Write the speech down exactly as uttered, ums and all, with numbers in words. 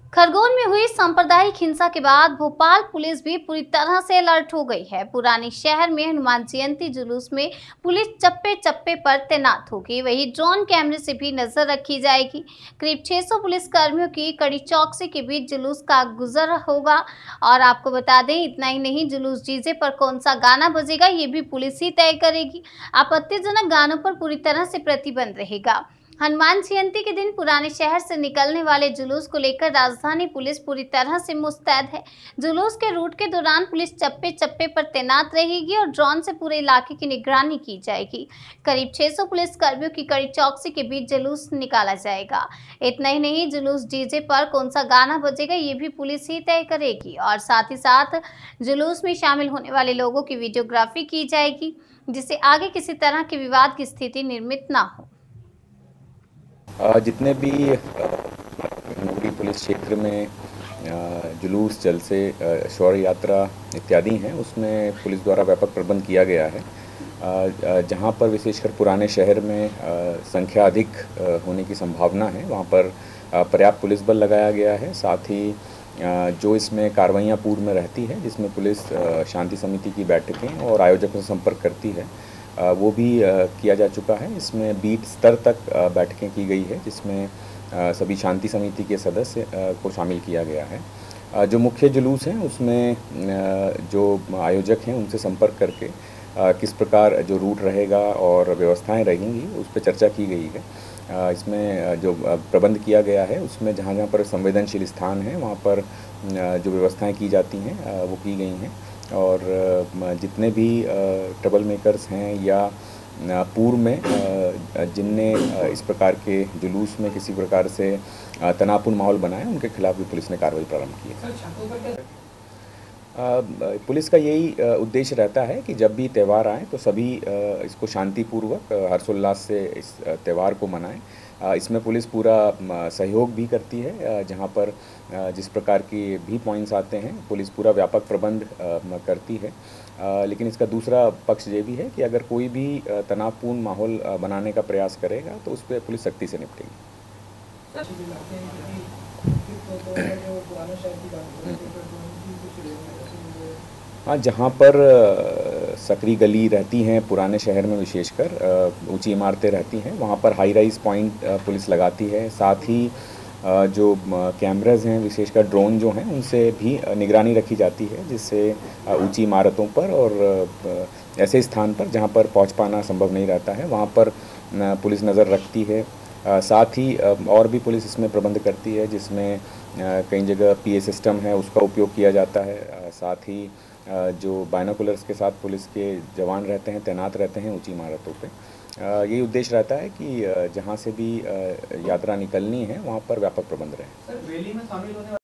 खरगोन में हुई सांप्रदायिक हिंसा के बाद भोपाल पुलिस भी पूरी तरह से अलर्ट हो गई है। पुराने शहर में हनुमान जयंती जुलूस में पुलिस चप्पे चप्पे पर तैनात होगी, वहीं ड्रोन कैमरे से भी नजर रखी जाएगी। करीब छह सौ पुलिस कर्मियों की कड़ी चौकसी के बीच जुलूस का गुजर होगा। और आपको बता दें, इतना ही नहीं, जुलूस डीजे पर कौन सा गाना बजेगा ये भी पुलिस ही तय करेगी। आपत्तिजनक गानों पर पूरी तरह से प्रतिबंध रहेगा। हनुमान जयंती के दिन पुराने शहर से निकलने वाले जुलूस को लेकर राजधानी पुलिस पूरी तरह से मुस्तैद है। जुलूस के रूट के दौरान पुलिस चप्पे चप्पे पर तैनात रहेगी और ड्रोन से पूरे इलाके की निगरानी की जाएगी। करीब छह सौ पुलिस कर्मियों की कड़ी चौकसी के बीच जुलूस निकाला जाएगा। इतना ही नहीं, जुलूस डीजे पर कौन सा गाना बजेगा ये भी पुलिस ही तय करेगी और साथ ही साथ जुलूस में शामिल होने वाले लोगों की वीडियोग्राफी की जाएगी, जिससे आगे किसी तरह के विवाद की स्थिति निर्मित ना हो। जितने भी नगरी पुलिस क्षेत्र में जुलूस, जलसे, शौर्य यात्रा इत्यादि हैं, उसमें पुलिस द्वारा व्यापक प्रबंध किया गया है। जहां पर विशेषकर पुराने शहर में संख्या अधिक होने की संभावना है, वहां पर पर्याप्त पुलिस बल लगाया गया है। साथ ही जो इसमें कार्रवाइयाँ पूर्व में रहती है, जिसमें पुलिस शांति समिति की बैठकें और आयोजकों से संपर्क करती है, वो भी किया जा चुका है। इसमें बीट स्तर तक बैठकें की गई है, जिसमें सभी शांति समिति के सदस्य को शामिल किया गया है। जो मुख्य जुलूस हैं, उसमें जो आयोजक हैं उनसे संपर्क करके किस प्रकार जो रूट रहेगा और व्यवस्थाएं रहेंगी, उस पर चर्चा की गई है। इसमें जो प्रबंध किया गया है, उसमें जहाँ जहाँ पर संवेदनशील स्थान हैं, वहाँ पर जो व्यवस्थाएं की जाती हैं वो की गई हैं। और जितने भी ट्रबल मेकर्स हैं या पूर्व में जिनने इस प्रकार के जुलूस में किसी प्रकार से तनावपूर्ण माहौल बनाया, उनके खिलाफ भी पुलिस ने कार्रवाई प्रारंभ की है। पुलिस का यही उद्देश्य रहता है कि जब भी त्यौहार आए तो सभी इसको शांतिपूर्वक हर्षोल्लास से इस त्यौहार को मनाएं। इसमें पुलिस पूरा सहयोग भी करती है। जहां पर जिस प्रकार के भी पॉइंट्स आते हैं, पुलिस पूरा व्यापक प्रबंध करती है। लेकिन इसका दूसरा पक्ष ये भी है कि अगर कोई भी तनावपूर्ण माहौल बनाने का प्रयास करेगा तो उस पर पुलिस सख्ती से निपटेगी। हाँ, जहाँ पर सकरी गली रहती हैं पुराने शहर में, विशेषकर ऊंची इमारतें रहती हैं, वहाँ पर हाई राइज पॉइंट पुलिस लगाती है। साथ ही जो कैमराज हैं, विशेषकर ड्रोन जो हैं, उनसे भी निगरानी रखी जाती है, जिससे ऊंची इमारतों पर और ऐसे स्थान पर जहाँ पर पहुँच पाना संभव नहीं रहता है, वहाँ पर पुलिस नज़र रखती है। साथ ही और भी पुलिस इसमें प्रबंध करती है, जिसमें कई जगह पीए सिस्टम है, उसका उपयोग किया जाता है। साथ ही जो बाइनोकुलर्स के साथ पुलिस के जवान रहते हैं, तैनात रहते हैं ऊंची इमारतों पे। यही उद्देश्य रहता है कि जहां से भी यात्रा निकलनी है, वहां पर व्यापक प्रबंध रहे।